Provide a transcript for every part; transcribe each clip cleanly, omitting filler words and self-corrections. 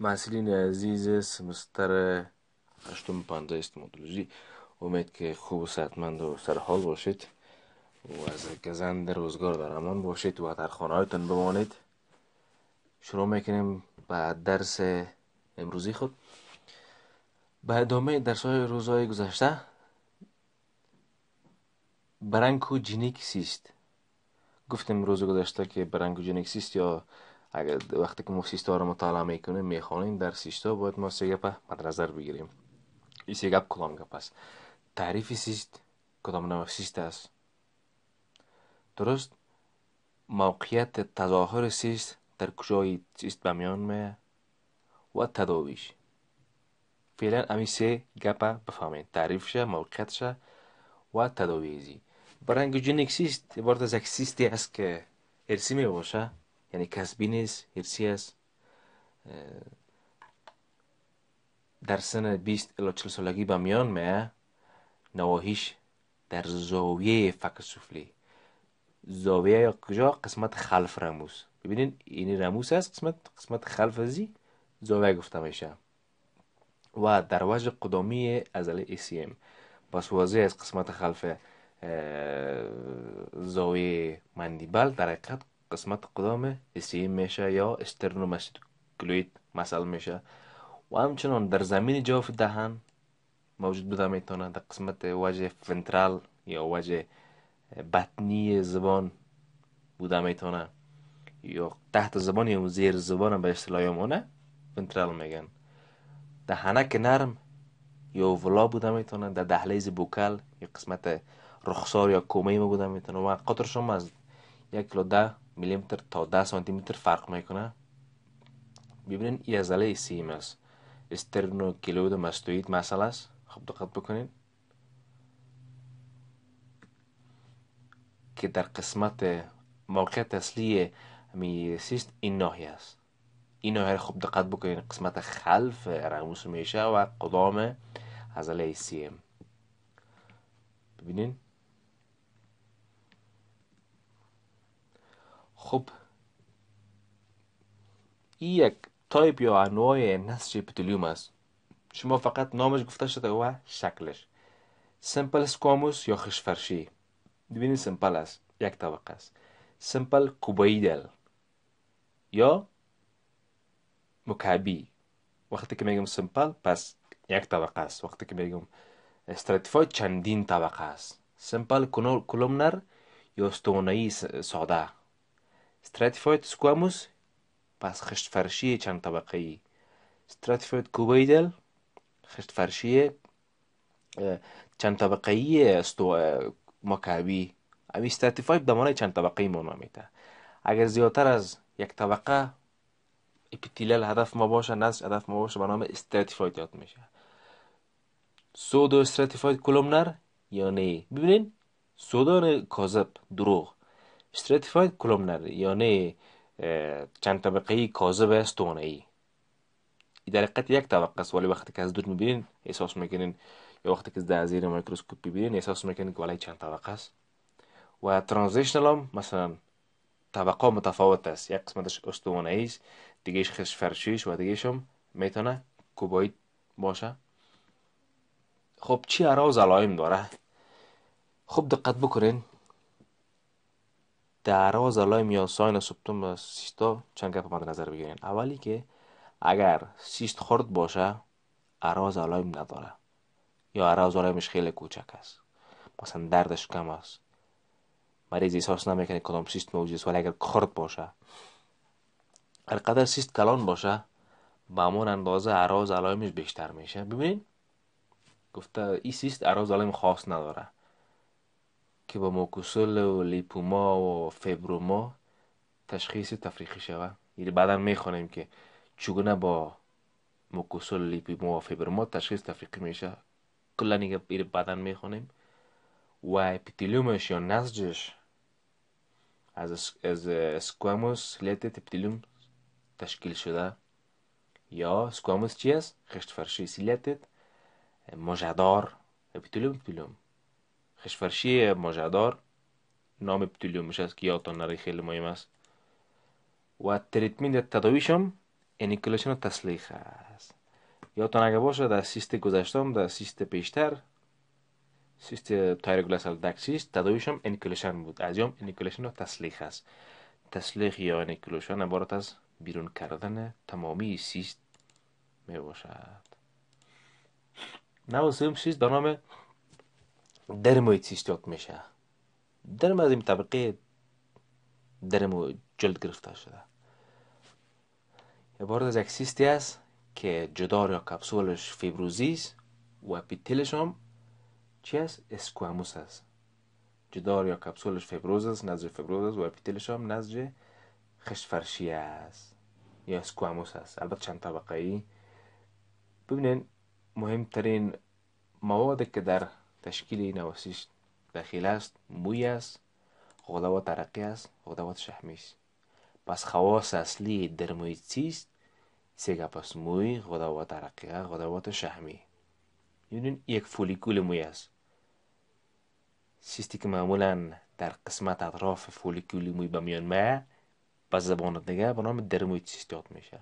محصلین عزیز سمستر هشتم پانزده استماتولوژی، امید که خوب و صحتمند و سرحال باشید و از گزند روزگار در امان باشید و در خانه هایتان بمانید. شروع میکنیم به درس امروزی خود. به ادامه درس های روزهای گذشته، برانکوجینیکسیست گفتیم روز گذشته که برانکوجینیکسیست، یا اگر وقتی که ما سیستا رو مطالعه میکنیم میخوانیم در سیستا، باید ما سه گپ مد نظر بگیریم. این سه گپ کدام گپ است؟ تعریف سیست کدام نوع سیست است، درست؟ موقعیت تظاهر سیست در کجای سیست به میان میاد و تداویش. فعلا امی سه گپ بفهمید: تعریفش، موقعیتش و تداویزی. برانکوجینیک سیست عبارت از یک سیستی است که ارسی می باشه، یعنی کسبی نیست، ارسی است. در سن 20 الی 40 سالگی به میان میاد. نواحیش در زاویه فک سفلی، زاویه یا کجا؟ قسمت خلف رموز. ببینین این رموز است، قسمت خلف ازی زاویه گفته میشه. و در وجه قدامی عضله ACM، پس واضح از قسمت خلف زاویه مندیبل در حقیقت قسمت قدام ACM میشه یا استرنوماسکولوید مثل میشه. و همچنان در زمین جوف دهن موجود بوده میتونه، در قسمت وجه فنترال یا وجه بطنی زبان بوده میتونه، یا تحت زبان یا زیر زبان هم به اصطلاح مونه فنترال میگن. دهنک نرم یا ولا بوده میتونه، در دهلیز بوکل یا قسمت رخسار یا کومه ما بوده میتونه و قطرش هم از 1 میلیمتر تا 10 سانتی متر فرق میکنه. ببینین این عضله سیم است، استرنوکلوید ماستوئید مسئله است. خب دقت بکنین که در قسمت موقعیت اصلی می سیست این ناحیه است. این ناحیه خوب دقت بکنین، قسمت خلف رموز میشه و قدام عضله ACM. ببینین خب این یک تایپ یا انواع نسج اپیتلیوم است. شما فقط نامش گفته شده و شکلش. سمپل سکواموس یا خشفرشی. ببینید سمپل است، یک طبقه است. سمپل کوبایدل یا مکعبی. وقتی که میگم سمپل پس یک طبقه است. وقتی که میگم استراتیفاید چندین طبقه است. سمپل کلومنر یا استوانه‌ای ساده. استراتیفاید سکواموس پس خشت فرشی چند طبقه ای. استراتیفاید کوبایدل خشت فرشی چند طبقه ای مکعبی. امی استراتیفاید به معنی چند طبقه ای معنا میده. اگر زیادتر از یک طبقه اپیتلیل هدف ما باشه، نسج هدف ما باشه، به نام استراتیفاید یاد میشه. سودو استراتیفاید کلومنر یعنی ببینین سودو کاذب، دروغ. استراتیفاید کلومنر یعنی چند طبقه ای کاذب استوانه ای. در حقیقت یک طبقه است، ولی وقتی که از دور میبینین احساس میکنین، یا وقتی که در زیر میکروسکوپ ببینین احساس میکنین که ولی چند طبقه است. و ترانزیشنال هم مثلا طبقه متفاوت است، یک قسمتش استوانه ای است، دیگهش خش فرشیش و دیگهش هم میتونه کوباید باشه. خب چی اراز علائم داره؟ خب دقت بکنین در اراز علائم یا ساین سیمپتوم سیستا چند گپ مد نظر بگیرین. اولی که اگر سیست خرد باشه اراز علائم نداره، یا اراز علائمش خیلی کوچک است، مثلا دردش کم است، مریض احساس نمیکنه کدام سیست موجود است. ولی اگر خرد باشه، هر قدر سیست کلان باشه به همون اندازه اراز علائمش بیشتر میشه. ببینین گفته این سیست اراز علائم خاص نداره که با موکوسول و لیپوما و فیبروما تشخیص تفریقی شوه. یعنی بعدا میخوانیم که چگونه با موکوسول لیپوما و فیبروما تشخیص تفریقی میشه. کلا دیگه بعدا میخوانیم. و اپیتلیومش یا نسجش از سکواموس لیتت اپیتلیوم تشکیل شده. یا سکواموس چی است؟ خشت فرشی سیلیتد مژهدار اپیتلیوم. خشت فرشی مژهدار نام اپیتلیومش است که یادتان نره، خیلی مهم است. و تریتمنت تداویش هم انیکولیشن و تسلیخ است. یادتان اگه باشه در سیست گذشتم، در سیست پیشتر، سیست تایروگلاسال داکت سیست، تداویشم انیکولیشن بود. از یام انیکولیشن و تسلیخ است. تسلیخ یا انیکولیشن عبارت از بیرون کردن تمامی سیست می باشد. نوع سوم سیست به نام درموید سیست یاد میشه. درم از این طبقه درم جلد گرفته شده. عبارت از یک سیستی است که جدار یا کپسولش فیبروزی است و اپیتلش هم چی است؟ اسکواموس است. جدار یا کپسولش فیبروز است، نسج فیبروز است و اپیتلش هم نسج خشفرشی است یا اسکواموس است. البته چند طبقه ای. ببینین مهمترین موادی که در تشکیل این نواسیش داخل است موی است، غدوات عرقی است، غدوات شحمی است. پس خواص اصلی درموید سیست سه گپ است: موی، غدوات عرقیه، غدوات شحمی. می‌بینین یک فولیکول موی است. سیستی که معمولا در قسمت اطراف فولیکول موی به میان میاد به زبان دیگه به نام درموید سیست یاد میشه.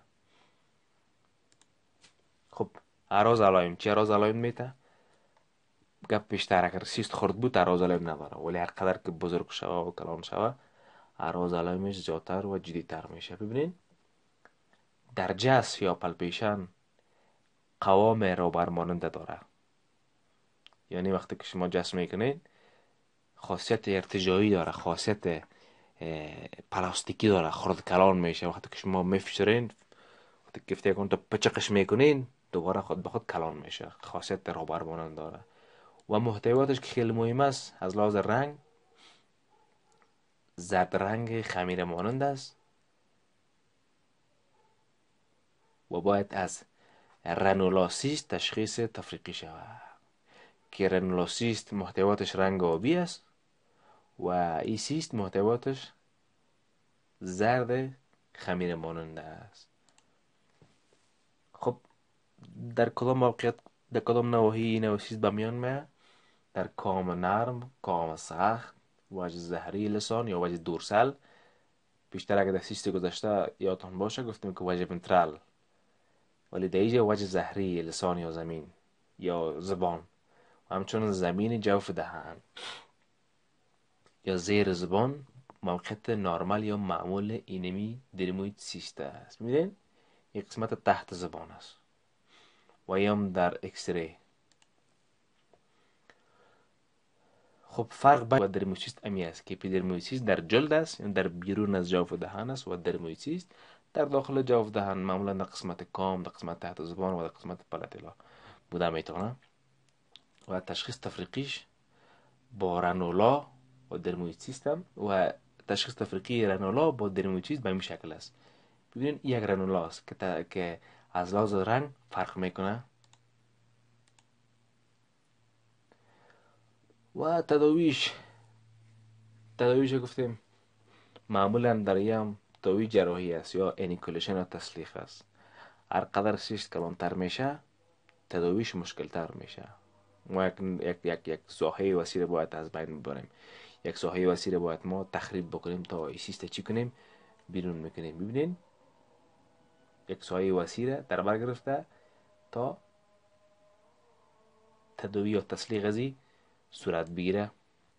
خب اراز علائم چی؟ اراز علائم میته گپ بیشتر اگر سیست خرد بود اراز علائم نداره، ولی هر قدر که بزرگ شوه و کلان شوه اراز علائمش زیادتر و جدیتر میشه. ببینین در جس یا پلپیشن قوام رابر ماننده داره. یعنی وقتی که شما جس میکنین خاصیت ارتجاعی داره، خاصیت پلاستیکی داره، خرد کلان میشه. وقتی که شما میفشرین، وقتی که گفته تو پچقش میکنین دوباره خود به خود کلان میشه. خاصیت رابر مانند داره و محتویاتش که خیلی مهم است از لحاظ رنگ زرد رنگ خمیر مانند است و باید از رنولاسیست تشخیص تفریقی شود که رنولاسیست محتویاتش رنگ آبی است و این سیست محتویاتش زرد خمیر مانند است. خب در کدام موقعیت، در کدام نواحی این نواسیست به میان میاد؟ در کام نرم، کام سخت، وجه زهری لسان یا وجه دورسل. بیشتر اگر در سیست گذشته یادتان باشه گفتیم که وجه ونترال، ولی در اینجا وجه زهری لسان یا زمین یا زبان و همچنین زمین جوف دهان یا زیر زبان موقعیت نرمال یا معمول اینمی درموید سیست است. می‌بینید یک قسمت تحت زبان است و هم در اکسری. خب فرق بین درموید سیست امی است که اپیدرموید سیست در جلد است، یعنی در بیرون از جوف دهان است، و درموید سیست در داخل جوف دهان معمولا در قسمت کام، در قسمت تحت زبان و در قسمت پلاتیلا بوده میتونه. و تشخیص تفریقیش با رنولا و درموید سیست و تشخیص تفریقی رنولا با درموید سیست به این شکل است. ببینید یک رنولا است که از لحاظ رنگ فرق میکنه. و تداویش گفتیم معمولا در ایم تداوی جراحی است یا انیکولیشن و تسلیخ است. هر قدر سیست کلانتر میشه تداویش مشکل تر میشه. ما یک ساحه وسیع باید از بین ببریم. یک ساحه وسیع باید ما تخریب بکنیم تا این سیست چی کنیم؟ بیرون میکنیم. ببینین یک ساحه وسیع در بر گرفته تا تداوی و تسلیغ ازی صورت بگیره.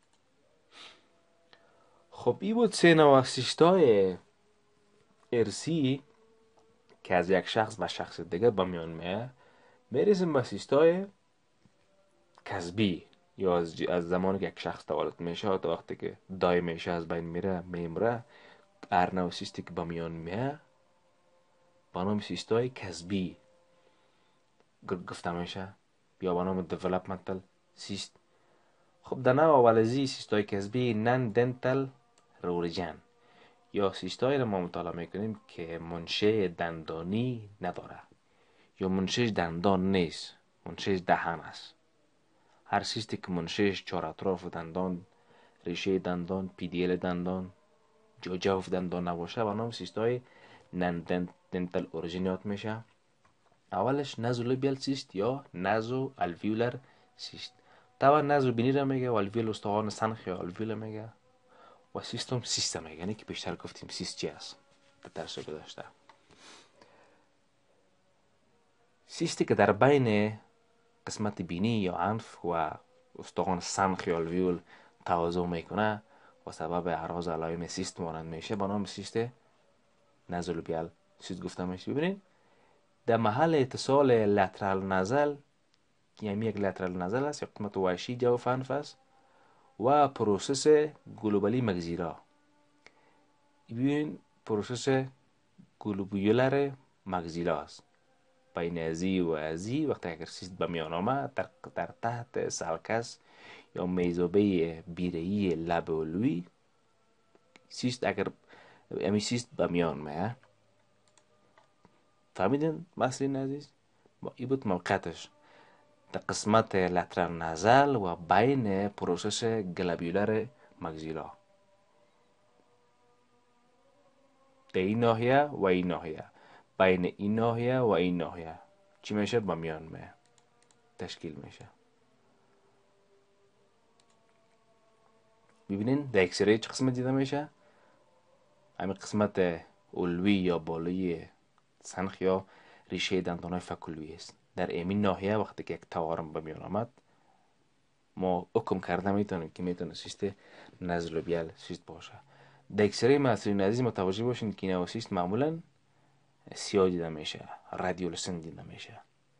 خب این بود سه نوع سیستای ارسی که از یک شخص به شخص دیگه به میان میاد. میرسیم به سیستای کسبی یا از زمانی که یک شخص تولد میشه تا وقتی که دای میشه از بین میمره. هر نوع سیستی که به میان میاد به نام سیستای کسبی گفته میشه یا به نام developmental cyst. خب در نوع اول از سیستای کسبی نان دنتال رورجن یا سیستایی را ما مطالعه میکنیم که منشأ دندانی نداره یا منشأ دندان نیست، منشأ دهان است. هر سیستی که منشأش چهار اطراف دندان، ریشه دندان، پیدیل دندان، جوف دندان نباشه به نام سیستای نان دنتال اورژن یاد میشه. اولش نازولوبیال سیست یا نازو الویولر سیست. طبعا نازو بینی را میگه و الویول استخوان سنخ یا الویول میگه و سیستم سیست میگه. یعنی که بیشتر گفتیم سیست چی است در درس گذشته. سیستی که در بین قسمت بینی یا انف و استخوان سنخ یا الویول تواضع میکنه و سبب اعراض علائم سیست مانند میشه با نام سیست نازولوبیال سیست گفته میشه. ببینید در محل اتصال لترال نزل، یعنی یک لترال نزل است یا قسمت وحشی جوف انف است و پروسس گلوبالی مگزیرا. ببین پروسس گلوبیولار مگزیلا است. بین ازی و ازی وقتی اگر سیست به میان آمد در تحت سالکس یا میزوبه بیرهی لب علوی سیست اگر امی سیست به میان میاد. فهمیدین مسئله عزیز؟ این بود موقعیتش در قسمت لترال نزل و بین پروسس گلوبیولار مگزیلا، در این ناحیه و این ناحیه، بین این ناحیه و این ناحیه چی میشه؟ با میان میه تشکیل میشه. ببینین در اکسری چه قسمت دیده میشه؟ همین قسمت علوی یا بالایی سنخ یا ریشه دندانهای فک‌الویی است. در امین ناحیه وقتی که یک تورم به میان آمد ما حکم کرده میتونیم که میتونه سیست نازولوبیال سیست باشه. در اکسری مسئله عزیز متوجه باشین که این سیست معمولا سیاه دیده میشه، رادیولسن دیده میشه.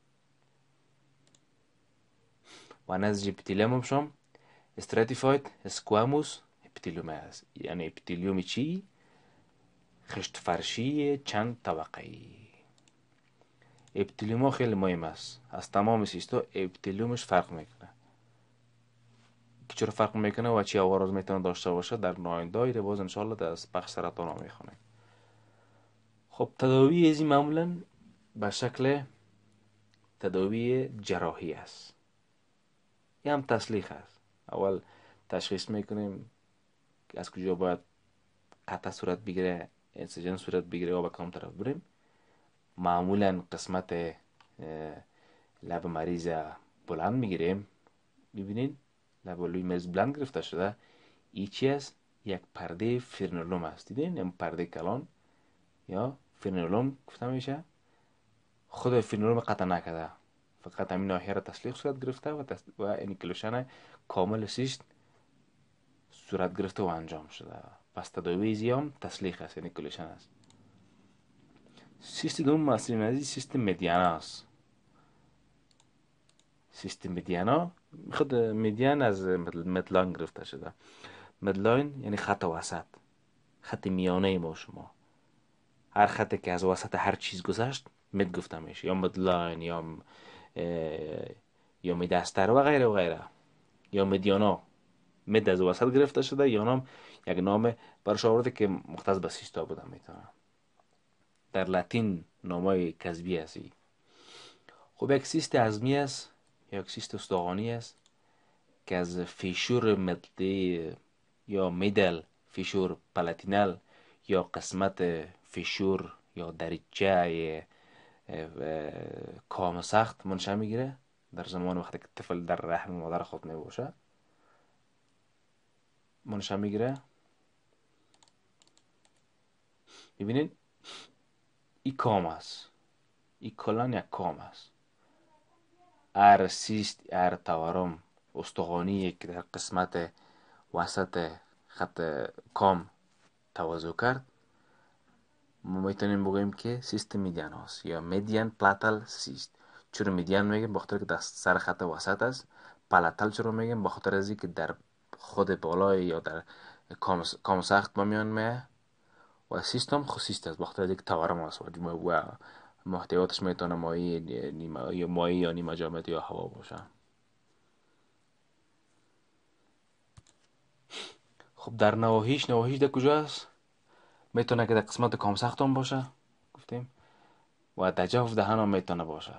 و نزد اپیتیلیوم هم شم استراتیفاید اسکواموس اپیتیلیوم است، یعنی اپیتیلیوم چی؟ خشت فرشی چند طبقه‌ای. اپیتیلیوم خیلی مهم است. از تمام سیستا اپیتیلیومش فرق میکنه. که چرا فرق میکنه و چی عوارض میتونه داشته باشه در آینده ایره باز انشالله در بخش سرطان ها میخونیم. خب تداوی ازی معمولا به شکل تداوی جراحی است. یه هم تسلیخ است. اول تشخیص میکنیم که از کجا باید قطع صورت بگیره، انسجن صورت بگیره و به کام طرف بریم. معمولا قسمت لب مریض بلند میگیریم. ببینین لب علوی مریض بلند گرفته شده. این چی است؟ یک پرده فرنولوم است. دیدین این پرده کلان یا فرنولوم گفته میشه. خود فرنولوم قطع نکرده، فقط همین ناحیه را تسلیخ صورت گرفته و انیکلوشن کامل سیست صورت گرفته و انجام شده. پس تداوی زیام تسلیخ است، انیکلوشن است. سیست دوم مسئله عزیز سیست مدیانا است. سیست مدیانا خود مدیان از مدلاین گرفته شده. مدلاین یعنی خط وسط، خط میانه ما شما. هر خطی که از وسط هر چیز گذشت مد گفته میشه، یا مدلاین یا مدستر و غیره و غیره، یا مدیانا. مد از وسط گرفته شده یا نام یک نام برش آورده که مختص به سیستا بوده میتونه. در لاتین نامای کذبی هستی. خب یک سیست عظمی است یا یک سیست استخوانی است که از فیشور مدلی یا میدل فیشور پلاتینال یا قسمت فیشور یا دریچه کام سخت منشأ میگیره در زمان وقتی که طفل در رحم مادر خود میباشه منشأ میگیره. ببینید این کام است، این کلان یک کام است. هر سیست هر تورم استخوانی که در قسمت وسط خط کام تواضع کرد ما میتونیم بگوییم که سیست میدیان هست یا میدیان پلاتال سیست. چرا میدیان میگیم؟ بخاطر که در سر خط وسط است. پلاتال چرا میگیم؟ بخاطر از اینکه در خود بالای یا در کام سخت با میان میه. و سیست هم خصیست است بخاطر از اینکه تورم است و محتویاتش میتونه مایع یا نیمه جامد یا هوا باشه. خب در نواحیش در کجا است؟ میتونه که در قسمت کام سخت هم باشه گفتیم و در جوف دهن هم میتونه باشه.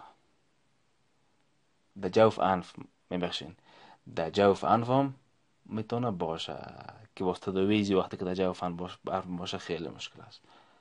در جوف انف میبخشین در جوف انف هم میتونه باشه که واسطه دویزی وقتی که در جوف انف باشه خیلی مشکل است.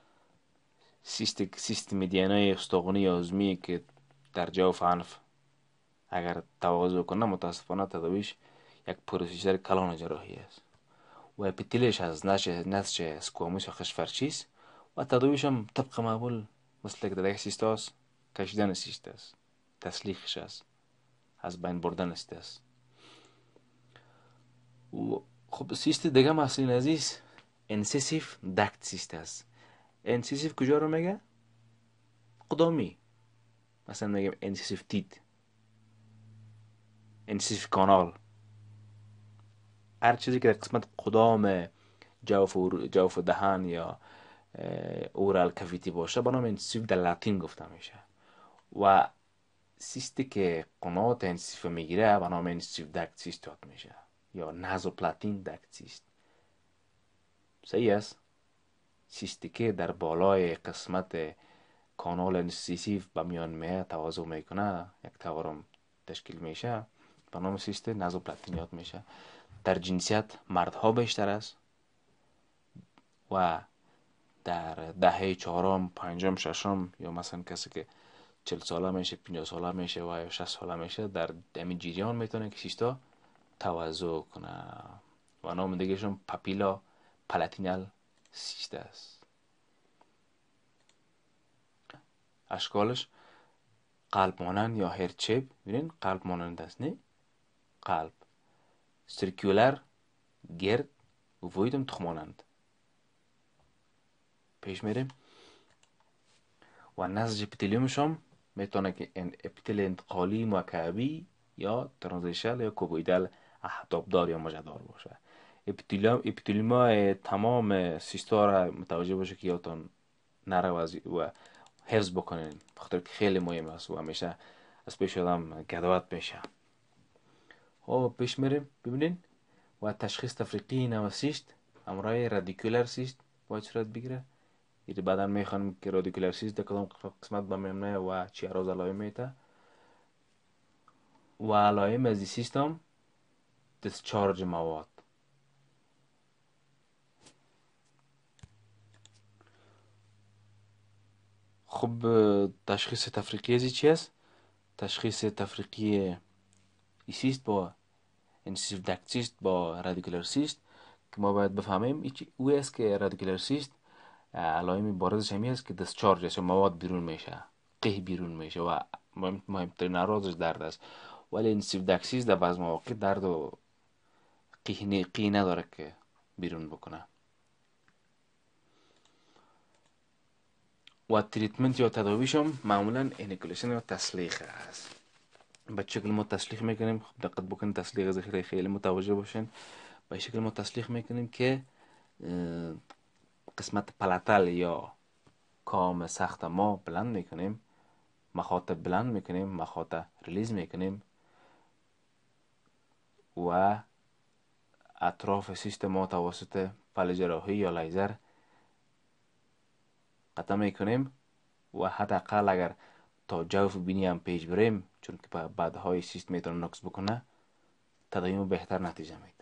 سیست میدیانای استخوانی عظمی که در جوف انف اگر تواضع کنه متاسفانه تداویش یک پروسیجر کلان جراحی است و اپیتیلش از نسج اسکواموس یا خشفرچی است و تداویش هم طبق معمول مثل که در یک سیست است کشیدن سیست است. تسلیخش است، از بین بردن است. و خب سیست دیگه مسئول عزیز انسیسیف دکت سیست است. انسیسیف کجا رو میگه؟ قدامی. مثلا میگم انسیسیف تیت، انسیسیف کانال، هر چیزی که در قسمت قدام جوف دهان یا اورال کاویتی باشه به نام انسیسیف در لاتین گفته میشه. و سیستی که قنات انسیسیف میگیره به نام انسیسیف دکت سیست یاد میشه یا نازوپلاتین دکت سیست. صحیح است؟ سیستی که در بالای قسمت کانال انسیسیف به میان میه تواضع میکنه، یک تورم تشکیل میشه، به نام سیست نازوپلاتین یاد میشه. در جنسیت مردها بیشتر است و در دهه چهارم، پنجم، ششم یا مثلا کسی که 40 ساله میشه، 50 ساله میشه و یا 60 ساله میشه، در همین جریان میتونه که سیستا توزع کنه و نام دیگهشون پاپیلا پلاتینال سیست است. اشکالش قلب مانند یا هرچپ، ببینین قلب مانند است، نه قلب سیرکولر، گرد و ویدم تخمانند. پیش میریم و نسج اپیتلیومش هم میتونه که اپیتل انتقالی مکعبی یا ترانزیشنال یا کوبویدال اهدابدار یا مجدار باشه. اپیتلیوم تمام سیستا را متوجه باشه که یادتان نره و حفظ بکنین، بخاطر که خیلی مهم است و همیشه از پیش آدم گدوات میشه. خب پیش میریم ببینین و تشخیص تفریقی نوسیست امرای رادیکولر سیست باید صورت بگیره. ایده بعدا میخوانم که رادیکولر سیست در کدام قسمت بمیمنه و چی اراز علائم میته و علائم از این سیستم دیسچارج مواد. خب تشخیص تفریقی ازی چی است؟ تشخیص تفریقی سیست با انسیسیف دکت سیست با رادیکولر سیست که ما باید بفهمیم او است که رادیکولر سیست علائم بارزش همی است که دیسچارج است، مواد بیرون میشه، قیح بیرون میشه و مهمترین اعراضش درد است. ولی انسیسیف دکت سیست در بعض مواقع درد و قیح نداره که بیرون بکنه. و تریتمنت یا تداویش هم معمولا اینیکولیشن یا تسلیخ است. به شکل ما تسلیخ میکنیم، خب دقت بکنید تسلیخ از خیلی متوجه باشین. به شکل ما تسلیخ میکنیم که قسمت پلاتال یا کام سخت ما بلند میکنیم، مخاط بلند میکنیم، مخاط ریلیز میکنیم و اطراف سیستم ما توسط فلج جراحی یا لیزر قطع میکنیم و حداقل اگر تا جوف بینی هم پیش بریم، چون که بعدهای سیست میتونه نقص بکنه، تداویم بهتر نتیجه میده.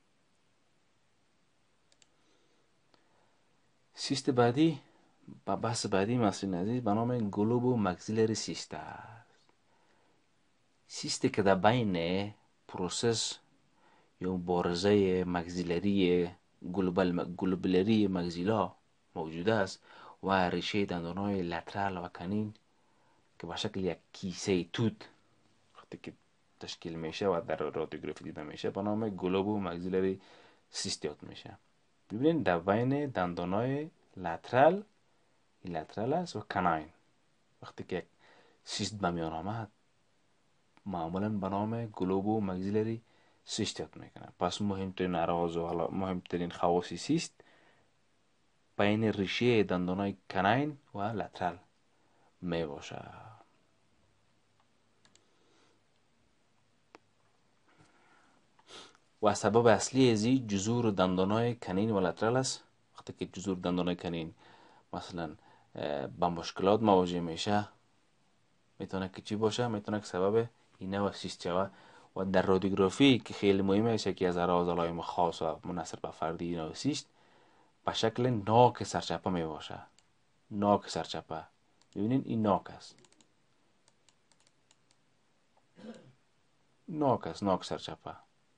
سیست بعدی با بحث بعدی مسئول عزیز به نام گلوبو مگزیلری سیست است. سیستی که در بین پروسس یا مبارزه مگزیلری گلوبولری مگزیلا موجود است و ریشه دندانهای لترال و کنین که به شکل یک کیسه توت وقتی که تشکیل میشه و در رادیوگرافی دیده میشه به نام گلوبو مگزیلری سیست یاد میشه. ببینید در بین دندانهای لترال است و کناین وقتی که سیست به میان آمد معمولا به نام گلوبو مگزیلری سیست یاد میکنه. پس مهمترین اعراض و مهمترین خواص سیست بین ریشه دندانهای کناین و لترال می باشه. و سبب اصلی ازی جذور دندانهای کنین و لترال است. وقتی که جذور دندانهای کنین مثلا با مشکلات مواجه میشه، میتونه که چی باشه؟ میتونه که سبب اینه و سیست شوه. و در رادیوگرافی که خیلی مهمه است که از اعراض علائم خاص و منحصر به فردی اینه و سیست به شکل ناک سرچپه می باشه. ناک سرچپه، ببینین این ناک است، ناک سرچپه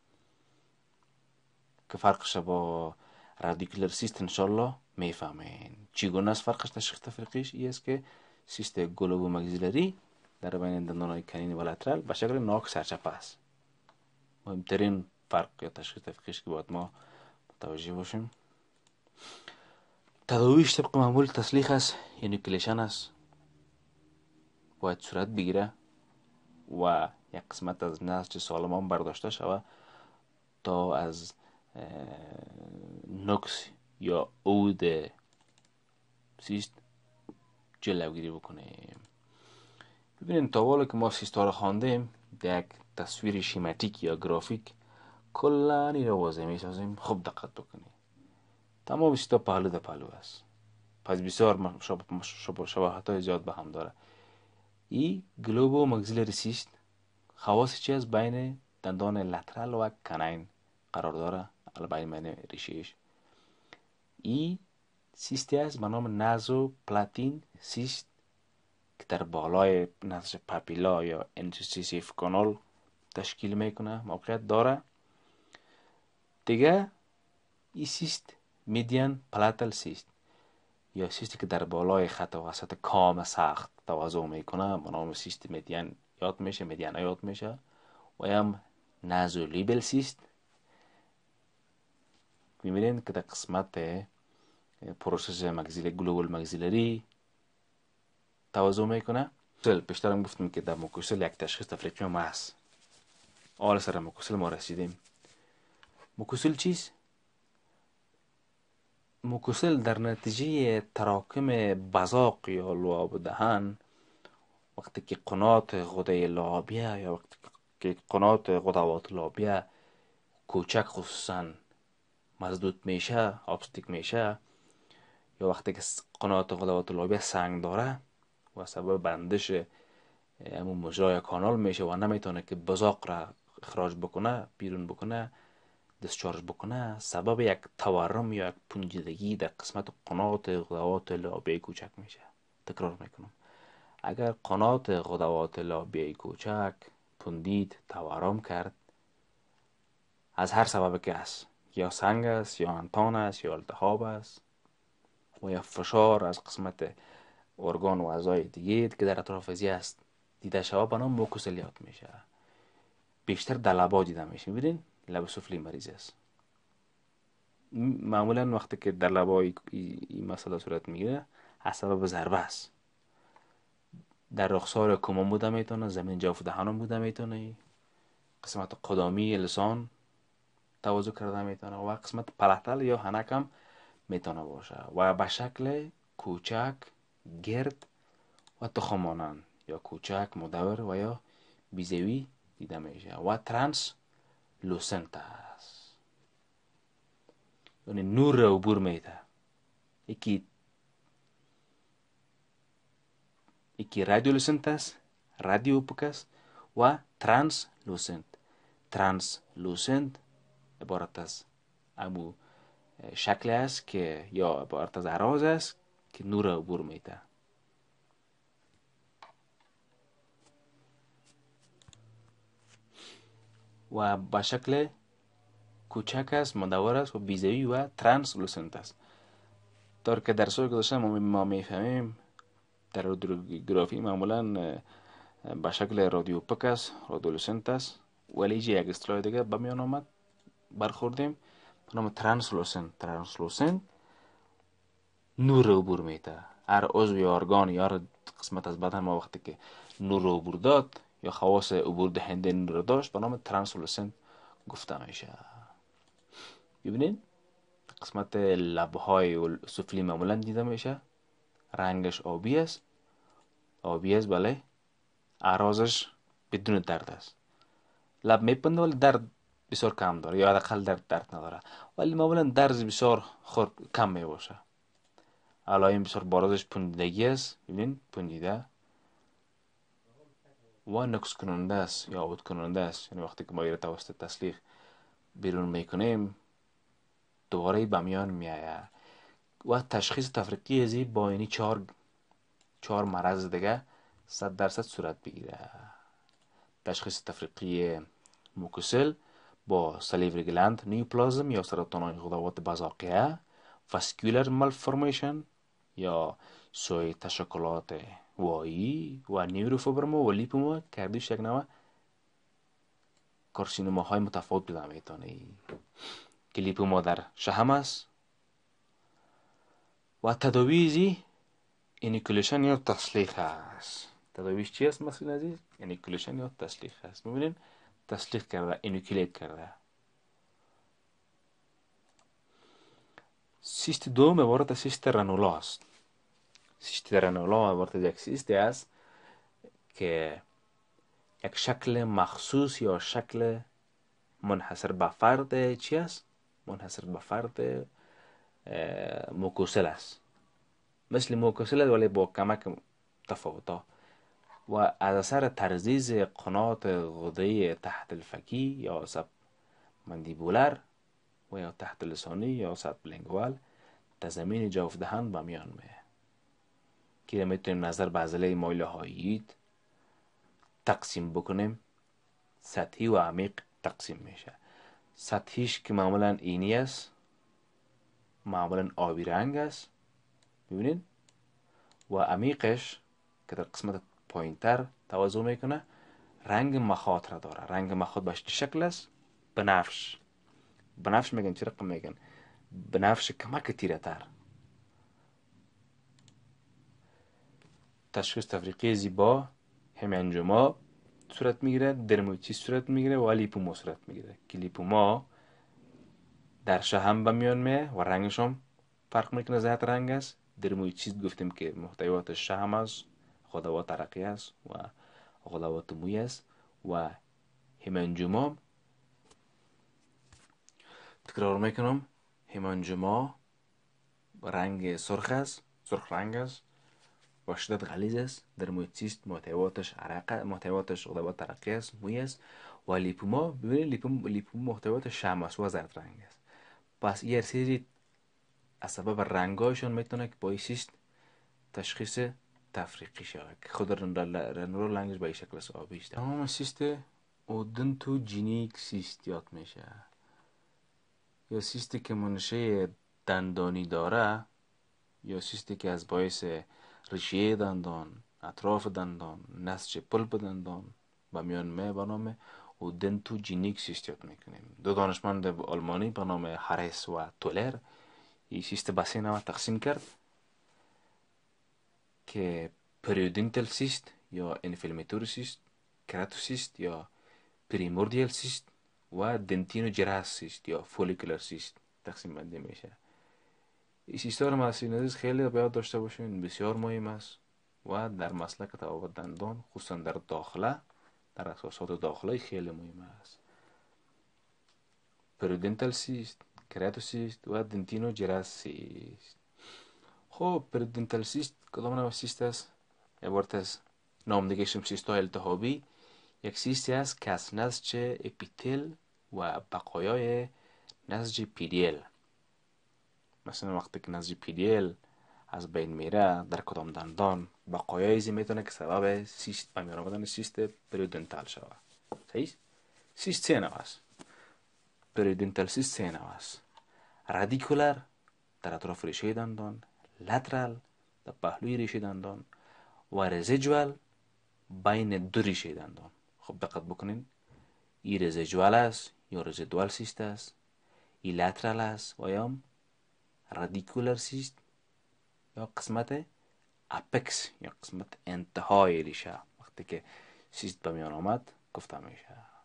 که فرقش با رادیکولر سیست انشالله میفهمین. چگونه است فرقش؟ تشخیص تفریقیش این است که سیست گلوبو مگزیلری در بین دندانهای کنین و لترال به شکل ناک سرچپه است. مهمترین فرق یا تشخیص دقیقش که باید ما متوجه باشیم. تداویش طبق معمول تسلیخ است، یعنی کلیشن است، باید صورت بگیره و یک قسمت از نسج سالمان برداشته شود تا از نقص یا عود سیست جلوگیری بکنیم. ببینید تا حالا که ما سیستا رو خواندیم، یک تصویر شیماتیک یا گرافیک کلا این رو واضح میسازیم. خوب دقت بکنید. تمام سیستا پهلو در پهلو است، پس بسیار شباهت های زیاد به هم داره. این گلوبو مگزیلری سیست خواص چی از بین دندان لترال و کنین قرار داره، بین ریشهش. این سیستی است به نام نازو پلاتین سیست که در بالای نسج پاپیلا یا انترستیسیف کانال تشکیل میکنه، موقعیت داره. دیگه این سیست میدیان پلاتل سیست یا سیستی که در بالای خط وسط کام سخت تواضع میکنه به نام سیست میدیان یاد میشه، میدیانا یاد میشه. و هم نازو لیبل سیست میبینین که در قسمت پروسس مگزیل گلوبال مگزیلری تواضع میکنه. پیشتر هم گفتیم که در موکوسل یک تشخیص تفریقی ما هست. حالا سر موکوسل ما رسیدیم. موکوسل چیست؟ موکوسل در نتیجه تراکم بزاق یا لعاب دهن، وقتی که قنات غده لعابیه یا وقتی که قنات غدوات لعابیه کوچک خصوصا مزدود میشه، آبستیک میشه، یا وقتی که قنات غدوات لعابیه سنگ داره و سبب بندش همون مجرای کانال میشه و نمیتونه که بزاق را اخراج بکنه، بیرون بکنه، دیسچارج بکنه، سبب یک تورم یا یک پنجیدگی در قسمت قنات غدوات لعابیه کوچک میشه. تکرار میکنم، اگر قنات غدوات لعابیه کوچک پندید، تورم کرد، از هر سبب که است، یا سنگ است، یا انتان است، یا التهاب است، و یا فشار از قسمت ارگان و اعضای دیگه که در اطراف است دیده شود، به نام موکوسلیات میشه. بیشتر در لبا دیده میشه. میبینین لب سفلی مریض است. معمولا وقتی که در لبا این مسئله صورت میگیره از سبب ضربه است. در رخسار کمم بوده میتونه، زمین جوف دهانم بوده میتونه، قسمت قدامی لسان تواضع کرده میتونه و قسمت پلاتل یا هنکم میتونه باشه و به شکل کوچک، گرد و تخمانند یا کوچک، مدور و یا بیزوی دیده میشه و ترانس لوسنت است، یعنی نور را عبور میده. یکی رادیو لوسنت است، رادیو اوپک است و ترانس لوسنت. ترانس لوسنت عبارت از امو شکل است که یا عبارت از عراض است که نور را عبور میده. و به شکل کوچک است، مدور است و بیزوی و ترانس لوسنت است. طور که در سوی گذاشته ما میفهمیم در رادیوگرافی معمولا به شکل رادیو پک است، رادیو لوسنت است، ولی یک اصطلاح دیگه به میان آمد برخوردیم به نام ترانسلوسنت. ترانسلوسنت نور رو عبور میده. هر عضو یا ارگان یا هر قسمت از بدن ما وقتی که نور رو عبور داد یا خواص عبور دهنده نور رو داشت به نام ترانسلوسنت گفته میشه. ببینید قسمت لبهای سفلی معمولا دیده میشه، رنگش آبی است. آبی است بله، اعراضش بدون درد است. لب میپنده ولی درد بسیار کم داره یا حداقل درد نداره، ولی معمولا درد بسیار کم میباشه. علائم بسیار بارزش پوندیدگی است. ببینید پوندیده و نقص کننده است یا عود کننده است، یعنی وقتی که ما ایره توسط تسلیخ بیرون میکنیم دوباره به میان میآید. و تشخیص تفریقی ازی با اینی چهار مرض دیگه 100% صورت بگیره. تشخیص تفریقی موکوسل با سلیوری گلند نیوپلازم یا سرطان غدوات بزاقیه، واسکولر مالفورمیشن یا سوی تشکلات وایی و نیوروفیبرما و لیپوما کردیش یک نوع کارسینوماهای متفاوت پیدا میتونه که لیپوما در شحم است و تداویزی اینیکولیشن یا تسلیخ است. تداویش چی است مسئول عزیز؟ اینیکولیشن یا تسلیخ است. میبینین تسلیخ کرده، اینیکولیت کرده. سیست دوم عبارت از سیست رنولا است. سیست رنولا عبارت از یک سیست است که یک شکل مخصوص یا شکل منحصر به فرد چی است؟ منحصر به فرد موکوسل است. مثل موکوسل است ولی با کمک تفاوتا و از اثر ترزیز قنات غده‌ای تحت الفکی یا سب مندیبولر و یا تحت لسانی یا سب لنگوال در زمین جوف دهن به میان میه که میتونیم نظر به عضله مایل هایید تقسیم بکنیم. سطحی و عمیق تقسیم میشه. سطحیش که معمولا اینی است، معمولا آبی رنگ است ببینید، و عمیقش که در قسمت پایینتر تواضع میکنه رنگ مخاط را داره. رنگ مخاط باش چه شکل است؟ بنفش. بنفش میگن چه رقم میگن؟ بنفش کمک تیره تر. تشخیص تفریقی زیبا همینجوما صورت میگیره، درمویچی صورت میگیره و لیپوما صورت میگیره که لیپوما در شحم به میان میه و رنگش هم فرق میکنه، ذات رنگ است. درمویچیست گفتیم که محتویات شحم است، غدوات عرقی است و غدوات موی است و همینجوما تکرار میکنم همینجوما رنگ سرخ است، سرخ رنگ است با شدت غلیظ است. درمویچیست محتویاتش عرق، محتویاتش غدوات عرقی است، موی است و لیپوما ببینید لیپوما محتویات شحم است و زرد رنگ است. پس این سری از سبب رنگایشان میتونه که باعث تشخیص تفریقی شود که خود رنورال رنگش به این شکل است، آبی است. تمام سیست اودونتوژینیک سیست یاد میشه یا سیستی که منشه دندانی داره یا سیستی که از باعث ریشه دندان، اطراف دندان، نسج پلپ دندان به میان می به نام اودونتوژینیک سیست یاد میکنیم. دو دانشمند آلمانی به نام هارس و تولر این سیست به سه نوع تقسیم کرد که پریودنتال سیست یا انفلاماتوری سیست، کراتوسیست یا پریموردیال سیست و دنتینو جراس سیست یا فولیکولر سیست تقسیم بندی میشه. این سیست ها رو مسئول خیلی باید داشته باشین، بسیار مهم است و در مسلک طبابت دندان خصوصا در داخله، در اساسات داخله خیلی مهم است. پریودنتال سیست، کراتوسیست و دنتینو جراس سیست. خب پریودنتال سیست کدام نوع سیست است؟ عبارت از نامنگارشم سیست های التهابی. یک سیستی است که از نسج اپیتل و بقایای نسج پیدیل، مثلا وقتی که نسج پیدیل از بین میره در کدام دندان بقایای ایزی میتونه که سبب سیست به میان آمدن سیست پریودنتال شود. صحیح؟ سیست سه نوع است. پریودنتال سیست سه نوع است: رادیکولر در اطراف ریشه دندان، لترال در پهلوی ریشه دندان و رزیجوال بین دو ریشه دندان. خب دقت بکنین، این رزیجوال است یا رزیدوال سیست است، این لترال است و یا رادیکولر سیست یا قسمت اپکس یا قسمت انتهای ریشه وقتی که سیست به میان آمد گفته میشه.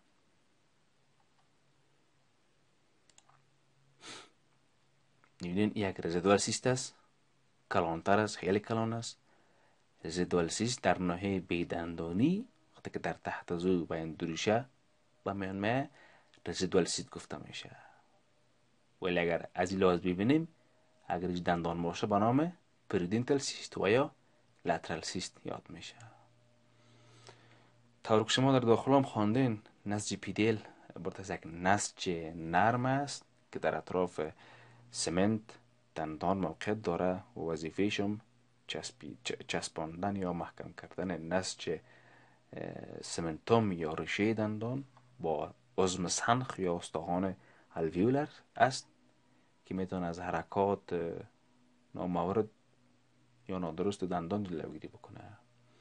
میبینین یک رزیدوال سیست است، کلانتر است، خیلی کلان است. رزیدوال سیست در ناحیه بیدندانی وقتی که در تحت زو بین دو ریشه به میان میاد رزیدوال سیست گفته میشه. ولی اگر از این لحاظ ببینیم اگر دندان باشه به نام پریودنتال سیست و یا لترال سیست یاد میشه. طور که شما در داخل هم خواندین نسج پیدیل عبارت از یک نسج نرم است که در اطراف سمنت دندان موقعیت داره و وظیفه‌اش هم چسباندن یا محکم کردن نسج سمنتوم یا ریشه دندان با عظم سنخ یا استخوان الویولر است که میتونه از حرکات نامورد یا نادرست دندان جلوگیری بکنه.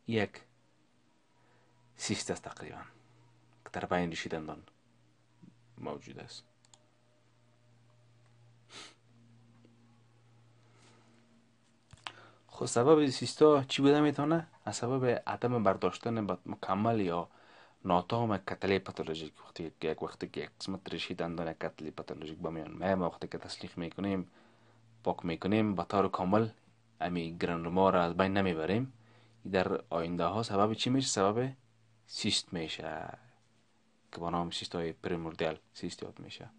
یک سیست است تقریبا که در بین ریشه دندان موجود است. خب سبب سیستا چی بوده میتونه؟ از سبب عدم برداشتن مکمل یا ناتام کتله پاتولوژیک. وقتی که یک قسمت ریشه دندان کتله پاتولوژیک با میان وقتی که تسلیخ میکنیم، پاک میکنیم، به طور کامل امی گرانوما را از بین نمیبریم، در آینده ها سبب چی میشه؟ سبب سیست میشه که با نام سیست های پریموردیال سیست یاد میشه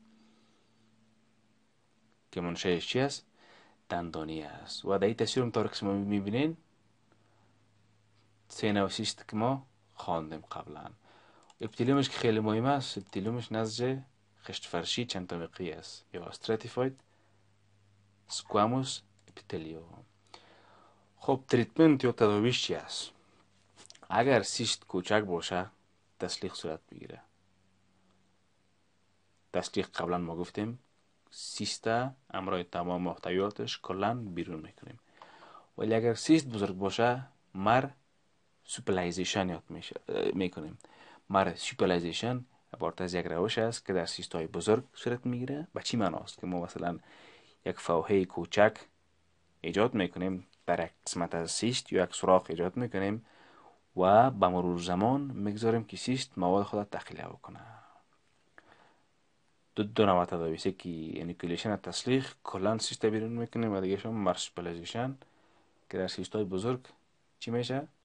که منشأش چی است؟ دندانی است. و در این تصویر اونطور که شما میبینین 3 نوع سیست که ما خواندیم قبلا. اپیتلیومش که خیلی مهم است، اپیتلیومش نسج خشت فرشی چند طبقی است یا استراتیفاید سکواموس اپیتلیوم. خب تریتمنت یا تداویش چی است؟ اگر سیست کوچک باشه تسلیخ صورت بگیره. تسلیخ قبلا ما گفتیم سیستا امرای تمام محتویاتش کلا بیرون میکنیم. ولی اگر سیست بزرگ باشه سوپلایزیشن یاد میکنیم. سوپلایزیشن عبارت از یک روش است که در سیست های بزرگ صورت میگیره. به چی معناست؟ که ما مثلا یک فوهه کوچک ایجاد میکنیم در یک قسمت از سیست یا یک سوراخ ایجاد میکنیم و به مرور زمان میگذاریم که سیست مواد خود تخلیه بکنه. دو نوع تداویسی که انیکولیشن تسلیخ کلا سیست بیرون میکنیم و دیگه شما مارسوپلایزیشن که در سیست های بزرگ چی میشه؟